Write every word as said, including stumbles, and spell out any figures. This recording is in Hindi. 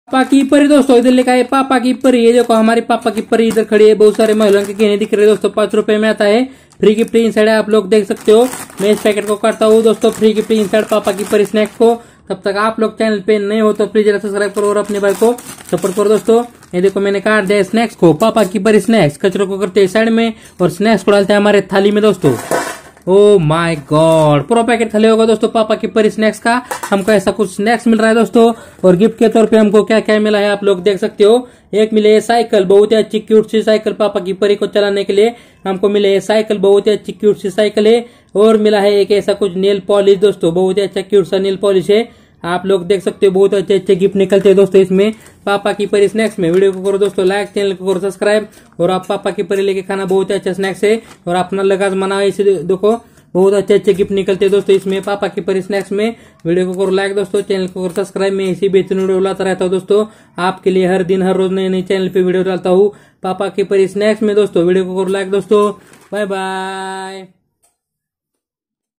पापा की परी दोस्तों इधर लिखा है पापा की परी। ये देखो हमारी पापा की परी इधर खड़ी है। बहुत सारे महिलाओं के गहने दिख रहे हैं दोस्तों। पांच रुपए में आता है। फ्री गिफ्ट इनसाइड आप लोग देख सकते हो। मैं इस पैकेट को काटता हूँ दोस्तों। फ्री गिफ्ट इनसाइड पापा की परी स्नैक्स को। तब तक आप लोग चैनल पे नए हो तो प्लीज सब्सक्राइब करो और अपने भाई को सपोर्ट करो दोस्तों। ये देखो मैंने काट दिया स्नैक्स को। पापा की परी स्नैक्स। कचरों को करते हैं साइड में और स्नैक्स को डालते हैं हमारे थाली में दोस्तों। ओ माय गॉड, पूरा पैकेट खाली होगा दोस्तों पापा की परी स्नैक्स का। हमको ऐसा कुछ स्नैक्स मिल रहा है दोस्तों। और गिफ्ट के तौर पे हमको क्या क्या मिला है आप लोग देख सकते हो। एक मिले है साइकिल, बहुत ही अच्छी क्यूट सी साइकिल पापा की परी को चलाने के लिए हमको मिले है साइकिल। बहुत ही अच्छी क्यूट सी साइकिल है। और मिला है एक ऐसा कुछ नेल पॉलिश दोस्तों। बहुत ही अच्छा क्यूट सा नेल पॉलिश है। आप लोग देख सकते हो बहुत अच्छे अच्छे गिफ्ट निकलते हैं दोस्तों इसमें पापा की परी स्नैक्स में। वीडियो को करो दोस्तों लाइक, चैनल को करो सब्सक्राइब। और आप पापा की परी लेके खाना, बहुत अच्छा स्नैक्स है। और अपना लगा मना इसे देखो, बहुत अच्छे अच्छे गिफ्ट निकलते हैं दोस्तों इसमें पापा की परी स्नैक्स में। वीडियो को करो लाइक दोस्तों, चैनल को करो सब्सक्राइब। मैं इसी बेहतरीन वीडियो लाता रहता हूँ दोस्तों आपके लिए। हर दिन हर रोज नए नए चैनल पे वीडियो डालता हूँ पापा की परी स्नैक्स में दोस्तों। वीडियो को करो लाइक दोस्तों। Bye bye.